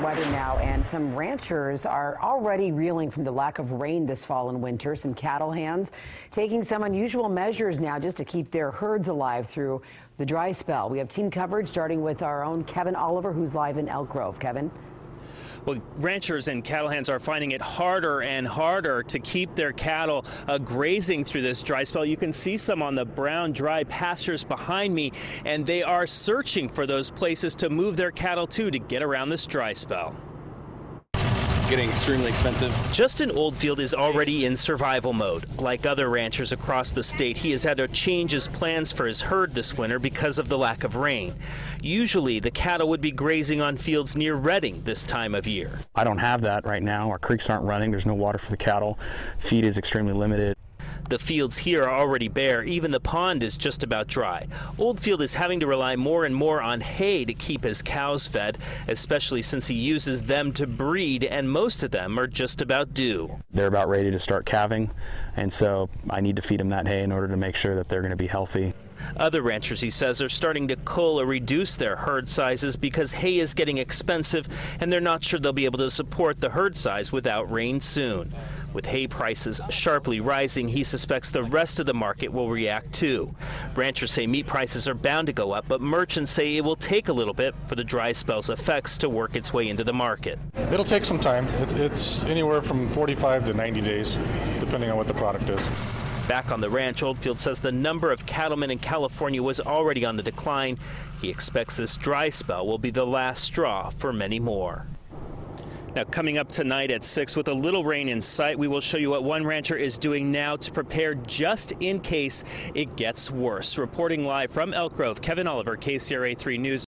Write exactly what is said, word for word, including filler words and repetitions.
weather now, and some ranchers are already reeling from the lack of rain this fall and winter. Some cattle hands taking some unusual measures now just to keep their herds alive through the dry spell. We have team coverage starting with our own Kevin Oliver, who's live in Elk Grove. Kevin? Well, ranchers and cattle hands are finding it harder and harder to keep their cattle uh, grazing through this dry spell. You can see some on the brown, dry pastures behind me, and they are searching for those places to move their cattle to to get around this dry spell. Getting extremely expensive. Justin Oldfield is already in survival mode. Like other ranchers across the state, he has had to change his plans for his herd this winter because of the lack of rain. Usually, the cattle would be grazing on fields near Redding this time of year. I don't have that right now. Our creeks aren't running. There's no water for the cattle. Feed is extremely limited. The fields here are already bare. Even the pond is just about dry. Oldfield is having to rely more and more on hay to keep his cows fed, especially since he uses them to breed, and most of them are just about due. They're about ready to start calving, and so I need to feed them that hay in order to make sure that they're going to be healthy. Other ranchers, he says, are starting to cull or reduce their herd sizes because hay is getting expensive, and they're not sure they'll be able to support the herd size without rain soon. With hay prices sharply rising, he suspects the rest of the market will react too. Ranchers say meat prices are bound to go up, but merchants say it will take a little bit for the dry spell's effects to work its way into the market. It'll take some time. It's, it's anywhere from forty-five to ninety days, depending on what the product is. Back on the ranch, Oldfield says the number of cattlemen in California was already on the decline. He expects this dry spell will be the last straw for many more. Now, coming up tonight at six, with a little rain in sight, we will show you what one rancher is doing now to prepare just in case it gets worse. Reporting live from Elk Grove, Kevin Oliver, K C R A three News.